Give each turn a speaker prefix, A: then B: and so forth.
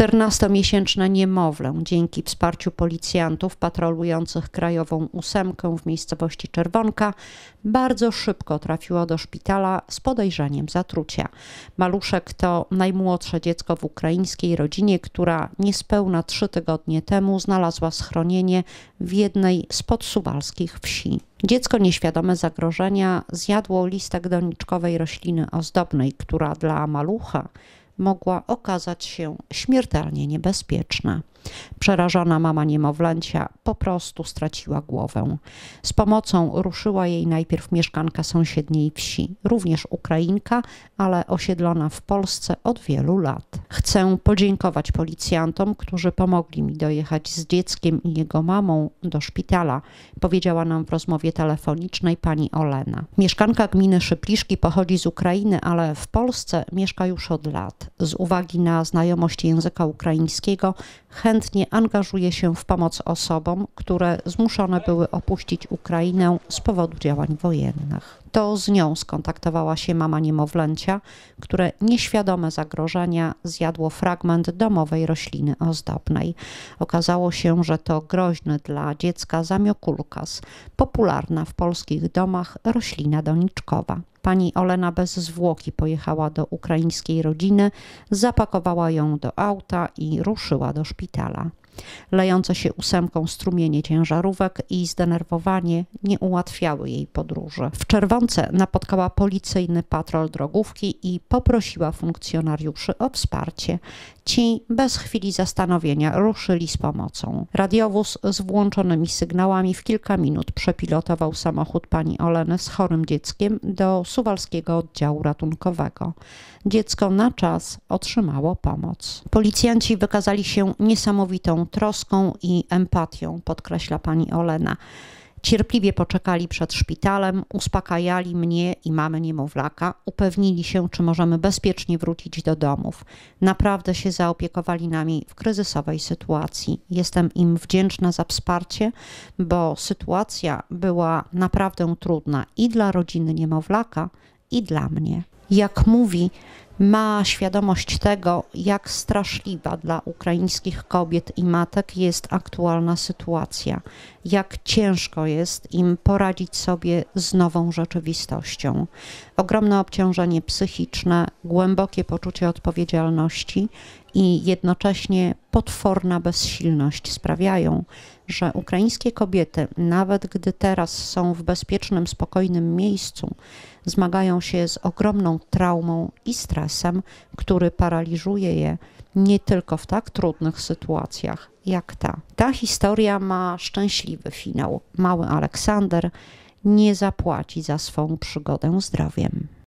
A: 14-miesięczne niemowlę dzięki wsparciu policjantów patrolujących Krajową Ósemkę w miejscowości Czerwonka bardzo szybko trafiło do szpitala z podejrzeniem zatrucia. Maluszek to najmłodsze dziecko w ukraińskiej rodzinie, która niespełna 3 tygodnie temu znalazła schronienie w jednej z podsuwalskich wsi. Dziecko nieświadome zagrożenia zjadło listek doniczkowej rośliny ozdobnej, która dla malucha mogła okazać się śmiertelnie niebezpieczna. Przerażona mama niemowlęcia po prostu straciła głowę. Z pomocą ruszyła jej najpierw mieszkanka sąsiedniej wsi, również Ukrainka, ale osiedlona w Polsce od wielu lat. Chcę podziękować policjantom, którzy pomogli mi dojechać z dzieckiem i jego mamą do szpitala, powiedziała nam w rozmowie telefonicznej pani Olena. Mieszkanka gminy Szypliszki pochodzi z Ukrainy, ale w Polsce mieszka już od lat. Z uwagi na znajomość języka ukraińskiego chętnie angażuje się w pomoc osobom, które zmuszone były opuścić Ukrainę z powodu działań wojennych. To z nią skontaktowała się mama niemowlęcia, które nieświadome zagrożenia zjadło fragment domowej rośliny ozdobnej. Okazało się, że to groźny dla dziecka zamiokulkas, popularna w polskich domach roślina doniczkowa. Pani Olena bez zwłoki pojechała do ukraińskiej rodziny, zapakowała ją do auta i ruszyła do szpitala. Lejące się ósemką strumienie ciężarówek i zdenerwowanie nie ułatwiały jej podróży. W Czerwonce napotkała policyjny patrol drogówki i poprosiła funkcjonariuszy o wsparcie. Ci bez chwili zastanowienia ruszyli z pomocą. Radiowóz z włączonymi sygnałami w kilka minut przepilotował samochód pani Oleny z chorym dzieckiem do suwalskiego oddziału ratunkowego. Dziecko na czas otrzymało pomoc. Policjanci wykazali się niesamowitą troską i empatią, podkreśla pani Olena. Cierpliwie poczekali przed szpitalem, uspokajali mnie i mamę niemowlaka, upewnili się, czy możemy bezpiecznie wrócić do domów. Naprawdę się zaopiekowali nami w kryzysowej sytuacji. Jestem im wdzięczna za wsparcie, bo sytuacja była naprawdę trudna i dla rodziny niemowlaka, i dla mnie. Jak mówi, ma świadomość tego, jak straszliwa dla ukraińskich kobiet i matek jest aktualna sytuacja, jak ciężko jest im poradzić sobie z nową rzeczywistością. Ogromne obciążenie psychiczne, głębokie poczucie odpowiedzialności i jednocześnie potworna bezsilność sprawiają, że ukraińskie kobiety, nawet gdy teraz są w bezpiecznym, spokojnym miejscu, zmagają się z ogromną traumą i stresem, który paraliżuje je nie tylko w tak trudnych sytuacjach jak ta. Ta historia ma szczęśliwy finał. Mały Aleksander nie zapłaci za swą przygodę zdrowiem.